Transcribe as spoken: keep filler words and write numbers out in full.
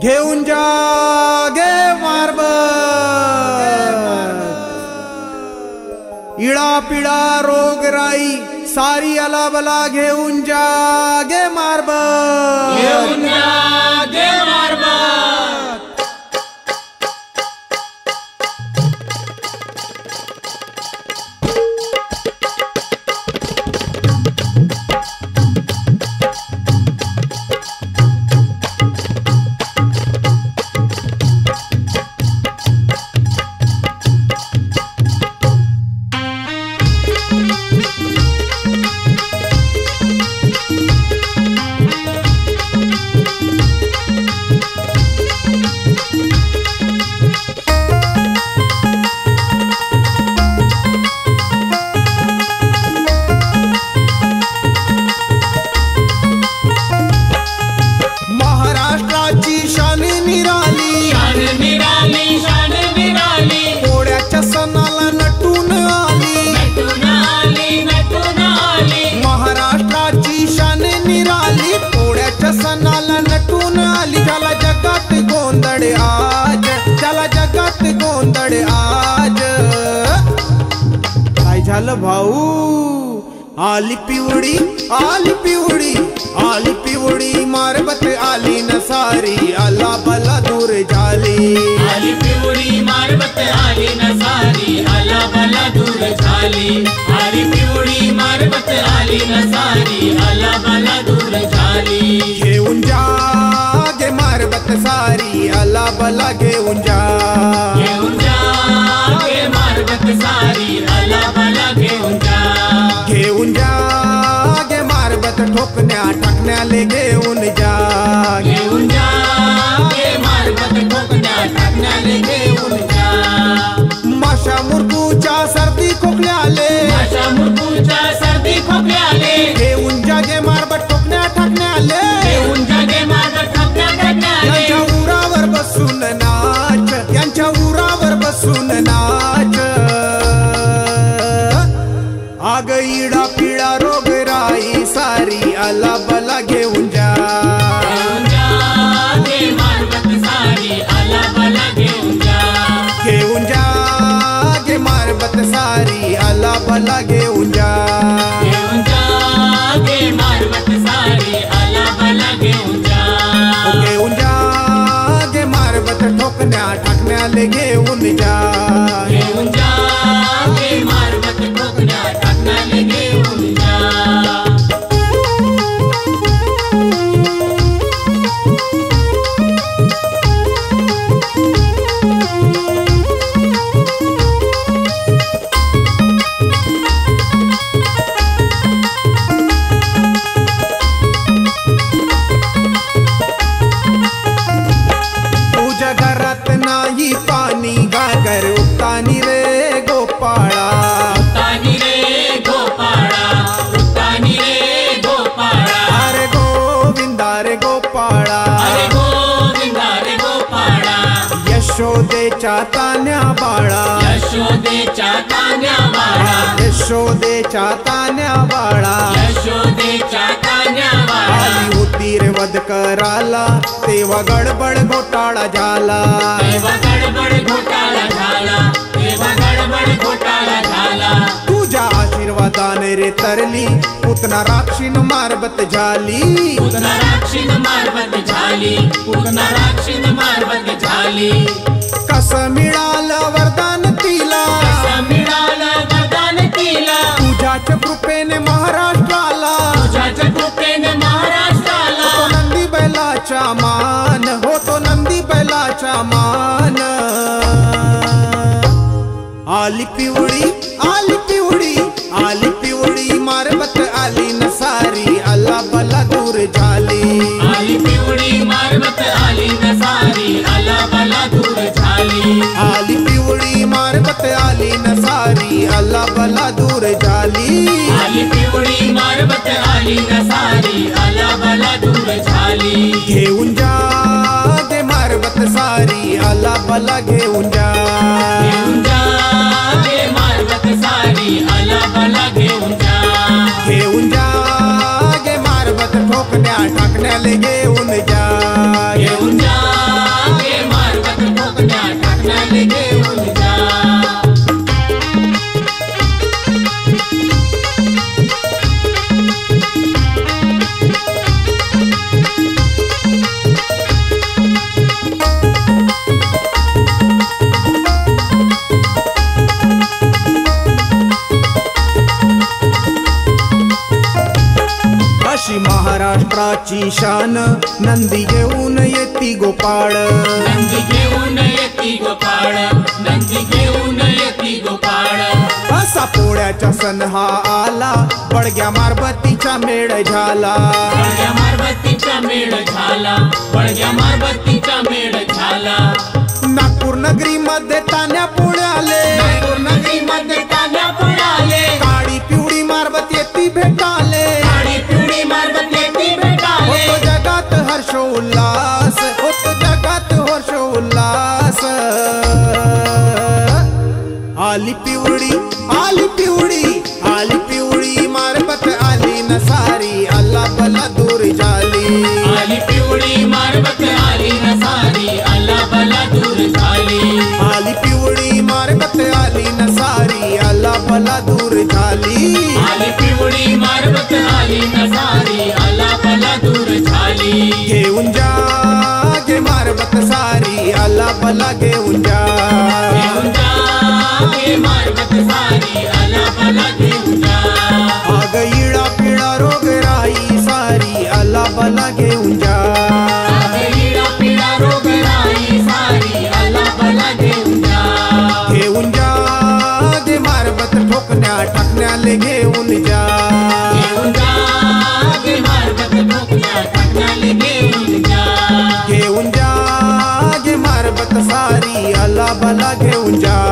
घेऊन जा गे मारबत, इळा पिळा रोगराई सारी अलाबला घेऊन जा गे मारबत, घेऊन जा गे मारबत। आज चला जगात गोंधळ आज काय झालं भाऊ? आली पिवडी आली पिवडी आली पिवडी मारबत आली न सारी आला बला दूर झाली, आली पिवडी मारबत आली न सारी आला बला दूर झाली, आली पिवडी मारबत आली न सारी आला बला दूर झाली। घेऊन जा गे मारबत सारी आला बला घेऊन जा, घेऊन जा गे मारबत सारी आला बला घेऊन जा, घेऊन जा गे मारबत ठोकण्या टाकण्याले घेऊन जा, घेऊन जा गे मारबत ठोकण्या टाकण्याले घेऊन जा। माशा मुरकूच्या सर्दी खोकल्याले, माशा मुरकूच्या सर्दी खोकल्याले घेऊन जा गे मारबत ठोकण्या टाकण्याले, घेऊन जा गे मारबत ठोकण्या टाकण्याले। यांच्या उरावर बसून नाच, यांच्या उरावर बसून नाच, आग इडा पिळा रोगराई सारी आला बला घेऊन जा, घेऊन जा गे मारबत सारी आला बला घेऊन जा, घेऊन जा गे मारबत सारी आला बला घेऊन जा, घेऊन जा गे मारबत सारी आला बला घेऊन जा, घेऊन जा गे मारबत ठोकण्या टाकण्याले घेऊन जा, घेऊन जा गे मारबत ठोकण्या टाकण्याले घेऊन जा। तुझ्या घरात नाही पाणी गागर उतानी रे गोपाळा, उतानी रे गोपाळा, उतानी रे गोपाळा, अरे गोविंदा रे गोपाळा, अरे गोविंदा रे गोपाळा, यशोदेच्या तान्या बाळा, यशोदेच्या तान्या बाळा, यशोदेच्या तान्या बाळा, यशोदेच्या तान्या बाळा, आली होती रे वध कराला तेव्हा गडबड घोटाळा झाला, तेव्हा गडबड घोटाळा झाला, तेव्हा गडबड घोटाळा झाला। तुझ्या आशीर्वादाने रे तरली पुतना राक्षीन मारबत झाली, पुतना राक्षीन मारबत झाली, पुतना राक्षीन मारबत झाली। कसं मिळालं वरदान तिला, कसं मिळालं वरदान तिला, तुझ्याच कृपेने महाराष्ट्राला, तुझ्याच कृपेने महाराष्ट्राला, होतो नंदी बैलाचा मान, होतो नंदी बैलाचा मान, आली पिवडी आली पिवडी आली पिवडी मारबत आली न सारी आला बला दूर झाली, आली पिवडी मारबत आली न सारी आला बला दूर झाली, आली पिवडी मारबत आली न सारी आला बला दूर झाली, आली पिवडी मारबत आली न सारी आला बला दूर झाली। घेऊन जा गे मारबत सारी आला बला घेऊन जा, घेऊन जा गे मारबत सारी आला बला घेऊन जा, घेऊन जा गे मारबत ठोकण्या टाकण्याले घेऊन जा, घेऊन जा गोपाळाची शान नंदी घेऊन येती गोपाळ नंदी घेऊन येती गोपाळ नंदी घेऊन येती गोपाळ असा पोळ्याचा सण हा आला बडग्या मारबतीचा मेळ झाला बळग्या मारबतीचा मेळ झाला बळग्या मारबतीचा मेळ झाला नागपूर नगरी मध्ये तान्या पुण्याले नागपूर नगरी मध्ये तान्या पुण्याले काळी पिवळी मारबत येती भेटाले काळी पिवळी मारबत येती भेटाले होतो जगात हर्ष उल्हास होतो जगात हर्ष उल्हास आली पिवळी आली पिवळी आली पिवळी मारबत आली न सारी अल्ला बला दूर झाली आली पिवळी मारबत आली न सारी अल्ला बला दूर झाली आली पिवळी मारबत आली न सारी अल्ला बला दूर झाली आली पिवळी मारबत आली न सारी अल्ला बला दूर झाली घेऊन जा गे मारबत सारी अल्ला बला घेऊन जा घेऊन जा गे मारबत सारी अल्ला बला घेऊन जा अग इडा पिडा रोग राई सारी अल्ला बला घेऊन जा इडा पिडा रोग राई सारी अल्ला बला घेऊन जा घेऊन जा गे मारबत ठोकण्या टाकण्याले घेऊन जा घेऊन जा गे मारबत ठोकण्या टाकण्याले घेऊन जा घेऊन जा गे मारबत सारी अल्ला बला घेऊन जा